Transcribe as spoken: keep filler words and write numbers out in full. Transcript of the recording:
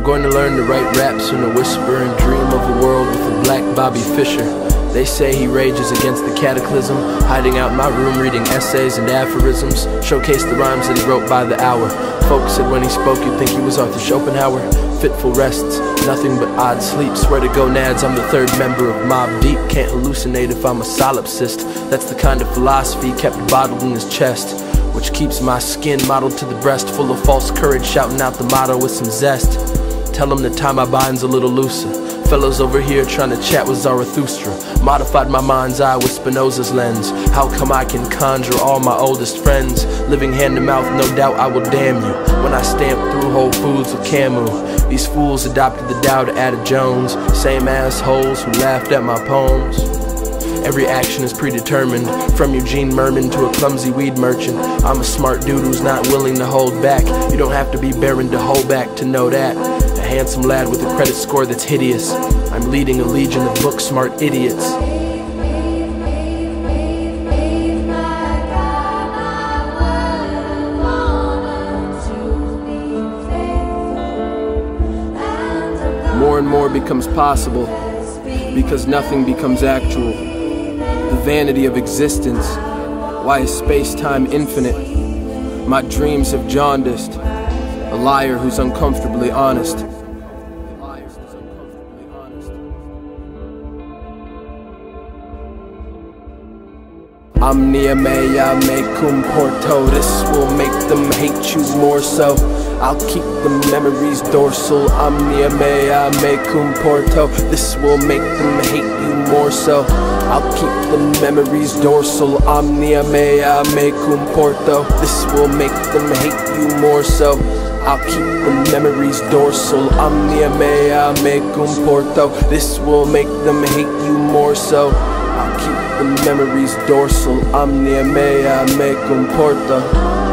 going to learn to write raps in a whisper and dream of a world with a black Bobby Fischer. They say he rages against the cataclysm, hiding out in my room reading essays and aphorisms, showcase the rhymes that he wrote by the hour. Folks said when he spoke you'd think he was Arthur Schopenhauer. Fitful rests, nothing but odd sleep. Swear to gonads, I'm the third member of Mobb Deep. Can't hallucinate if I'm a solipsist. That's the kind of philosophy kept bottled in his chest, which keeps my skin modeled to the breast, full of false courage, shouting out the motto with some zest. Tell him to tie my binds a little looser. Fellows over here trying to chat with Zarathustra. Modified my mind's eye with Spinoza's lens. How come I can conjure all my oldest friends? Living hand to mouth, no doubt I will damn you when I stamp through Whole Foods with Camus. These fools adopted the Dow to Ada Jones, same assholes who laughed at my poems. Every action is predetermined, from Eugene Merman to a clumsy weed merchant. I'm a smart dude who's not willing to hold back. You don't have to be Baron de Holback to know that. A handsome lad with a credit score that's hideous. I'm leading a legion of book-smart idiots. More and more becomes possible, because nothing becomes actual. The vanity of existence. Why is space-time infinite? My dreams have jaundiced. A liar who's uncomfortably honest. Omnia mea me cum porto. This will make them hate you more so. I'll keep the memories dorsal. Omnia mea me cum porto. This will make them hate you more so. I'll keep the memories dorsal. Omnia mea me cum porto. This will make them hate you more so. I'll keep the memories dorsal. Omnia mea me cum porto. This will make them hate you more so. I'll keep the memories dorsal. Omnia mea me cum porto.